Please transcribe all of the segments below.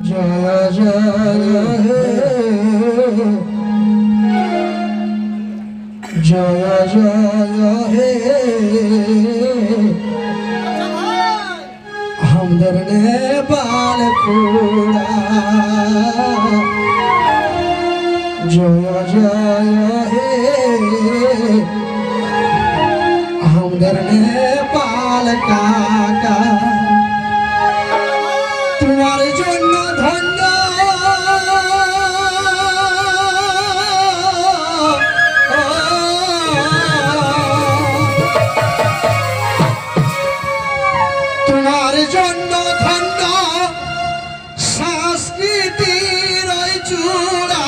জয় জয় হে জয় জয় হে हमदर नेपाल पूरा जय जय हे हमदर नेपाल काका তোমার জন্য ধন্য তোমার জন্য ধন্য সংস্কৃতির চূড়া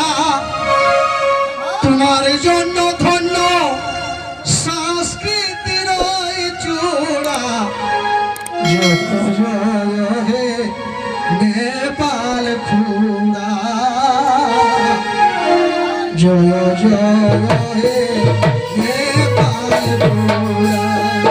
তোমার জন্য ধন্য সংস্কৃতির চূড়া জয় জয় হে नेपाल खुदा जय जय हे नेपाल खुदा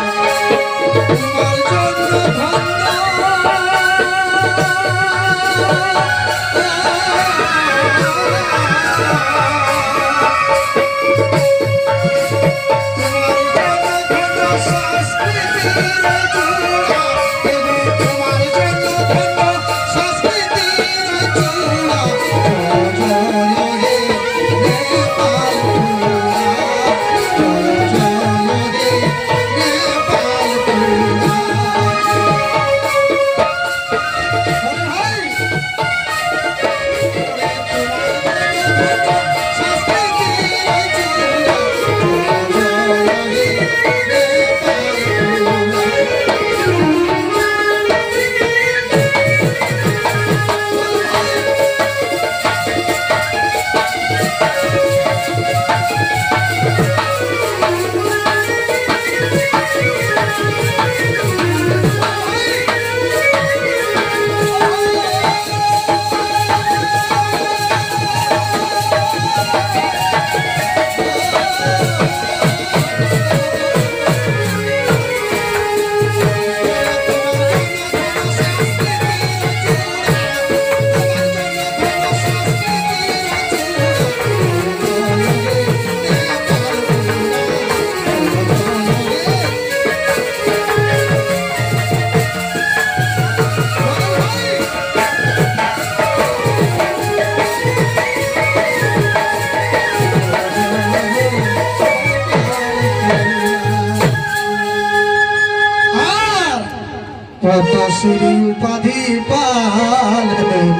श्री उपाधि पालन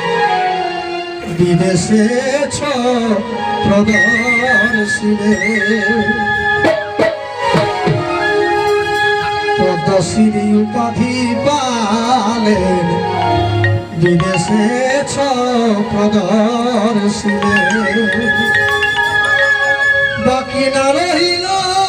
विदेशे प्रदर्शिने पद्मश्री उपाधि पालन विदेशे प्रदर्शिने बाकी न रहिल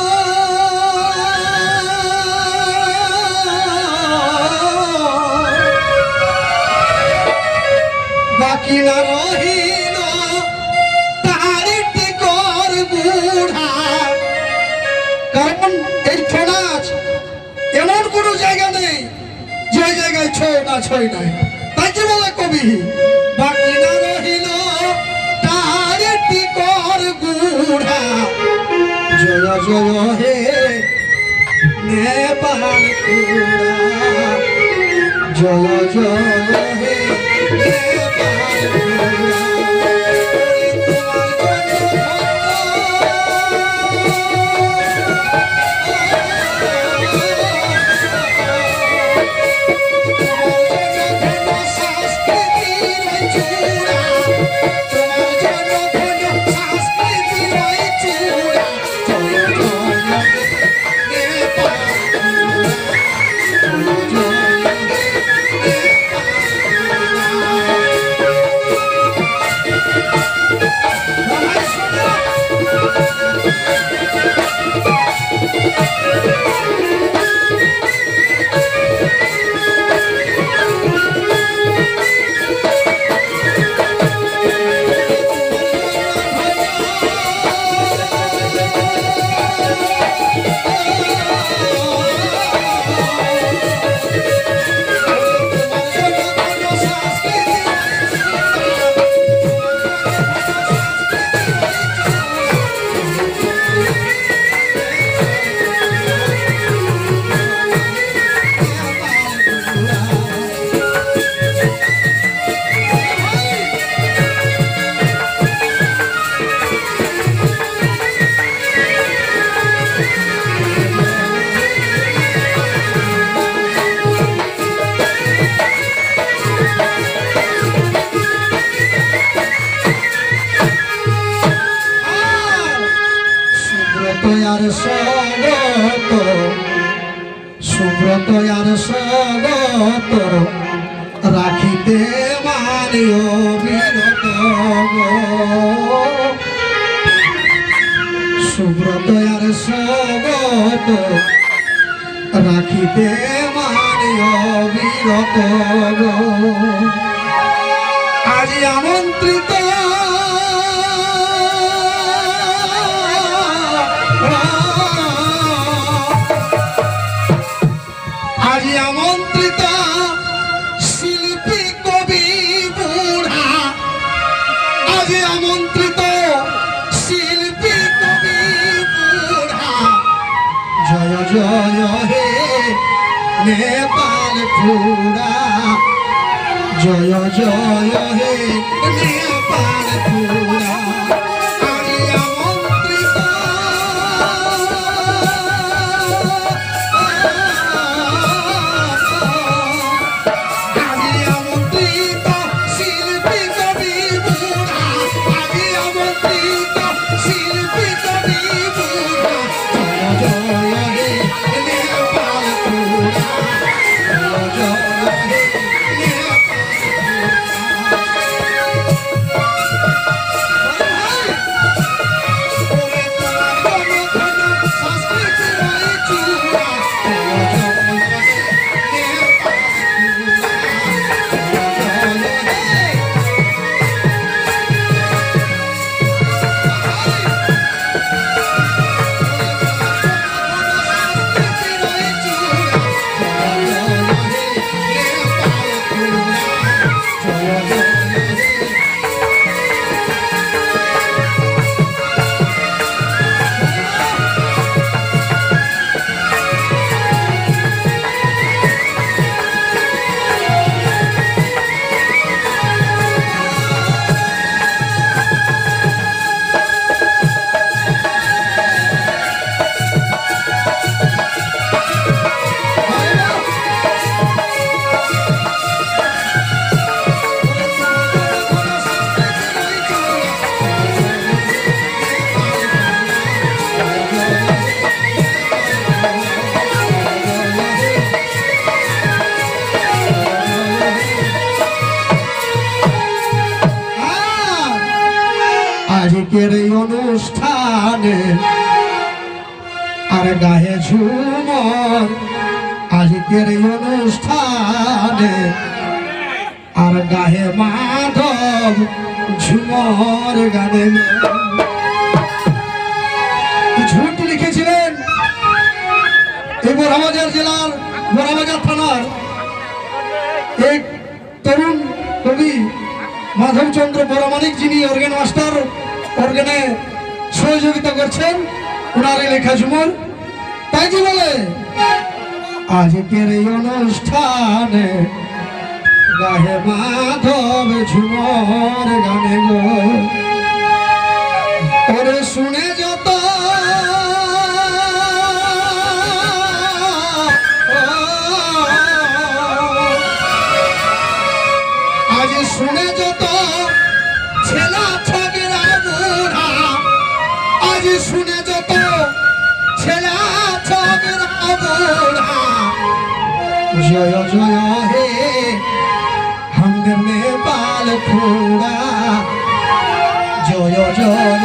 बाकी न रहिल तारी टिकर बुढ़ा कारण এই ছৌ নাচ এমন কোনো জায়গা নেই যে জায়গায় ছৌ নাচ হয় নাই তাই যে বলে কবি বাকি না রহিল তারি টিকর বুढ़া জয় জয় হে नेपाल पूरा जय जय हे नेपाल पूरा আর স্বাগত, সুব্রত আর স্বাগত, রাখিতে মানিও বিরত গো। সুব্রত আর স্বাগত, রাখিতে মানিও বিরত গো। আজ আমন্ত্রিত আজ আমন্ত্রিত শিল্পী কবি বুড়া, আজ আমন্ত্রিত শিল্পী কবি বুড়া, জয় জয় হে নেপাল ফুরা, জয় জয় হে নেপাল ফুরা। আজকের এই অনুষ্ঠানে আর গায়ে ঝুমর, আজকের এই অনুষ্ঠানে আর গায়ে মাধব ঝুমর গানে। ঝুট লিখেছিলেন এই বড়বাজার জেলার বড়বাজার থানার এক তরুণ কবি মাধবচন্দ্র বড়মানিক, যিনি অর্গান মাস্টার, অর্গানে সহযোগিতা করছেন, ওনার লেখা ঝুমর। তাই কি বলে, আজকের এই অনুষ্ঠানে গাহে মাধব ঝুমর গানে গো। ওরে শুনে যত আজ শুনে যত ছেলা ছগরা বুড়া, আজ শুনে যত ছেলা ছগরা বুড়া, জয় জয় হে हमদের নেপাল ফুরা, জয় জয়